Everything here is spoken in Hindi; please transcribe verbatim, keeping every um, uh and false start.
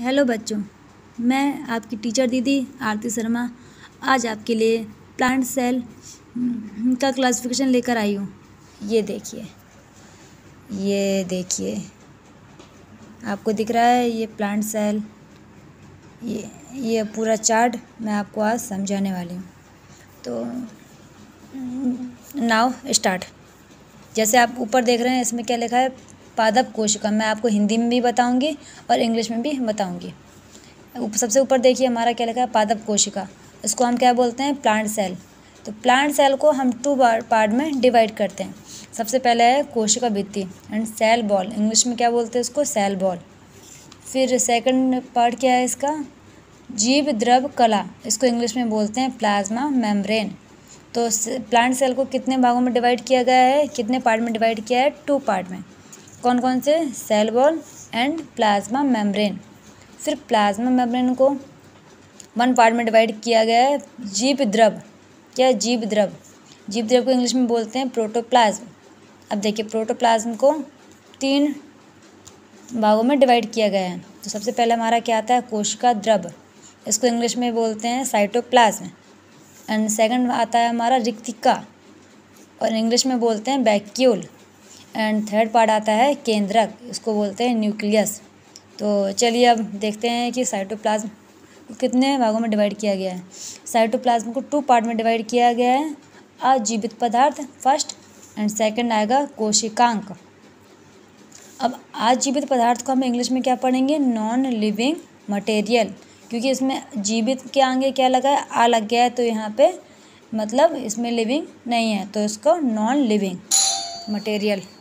हेलो बच्चों, मैं आपकी टीचर दीदी आरती शर्मा आज आपके लिए प्लांट सेल का क्लासिफिकेशन लेकर आई हूँ। ये देखिए, ये देखिए आपको दिख रहा है ये प्लांट सेल, ये ये पूरा चार्ट मैं आपको आज समझाने वाली हूँ। तो नाउ स्टार्ट। जैसे आप ऊपर देख रहे हैं, इसमें क्या लिखा है, पादप कोशिका। मैं आपको हिंदी में भी बताऊंगी और इंग्लिश में भी बताऊंगी। सबसे ऊपर देखिए हमारा क्या लिखा है, पादप कोशिका। इसको हम क्या बोलते हैं, प्लांट सेल। तो प्लांट सेल को हम टू पार्ट में डिवाइड करते हैं। सबसे पहले है कोशिका भित्ति एंड सेल बॉल, इंग्लिश में क्या बोलते हैं इसको, सेल बॉल। फिर सेकंड पार्ट क्या है इसका, जीव द्रव कला, इसको इंग्लिश में बोलते हैं प्लाज्मा मेम्ब्रेन। तो प्लांट सेल को कितने भागों में डिवाइड किया गया है, कितने पार्ट में डिवाइड किया है, टू पार्ट में। कौन कौन से, cell wall and plasma membrane. फिर प्लाज्मा मेम्ब्रेन को वन पार्ट में डिवाइड किया गया है, जीव द्रव। क्या है, जीव द्रव। जीव द्रव को इंग्लिश में बोलते हैं प्रोटोप्लाज्म। अब देखिए, प्रोटोप्लाज्म को तीन भागों में डिवाइड किया गया है। तो सबसे पहले हमारा क्या आता है, कोशिका द्रव, इसको इंग्लिश में बोलते हैं साइटोप्लाज्म। एंड सेकंड आता है हमारा रिक्तिका, और इंग्लिश में बोलते हैं वैक्यूल। एंड थर्ड पार्ट आता है केंद्रक, इसको बोलते हैं न्यूक्लियस। तो चलिए अब देखते हैं कि साइटोप्लाज्म को कितने भागों में डिवाइड किया गया है। साइटोप्लाज्म को टू पार्ट में डिवाइड किया गया है, अजीवित पदार्थ फर्स्ट एंड सेकंड आएगा कोशिकांक। अब अजीवित पदार्थ को हम इंग्लिश में क्या पढ़ेंगे, नॉन लिविंग मटेरियल, क्योंकि इसमें जीवित के आगे क्या लगा है, आ लग गया है, तो यहाँ पे मतलब इसमें लिविंग नहीं है, तो इसको नॉन लिविंग मटेरियल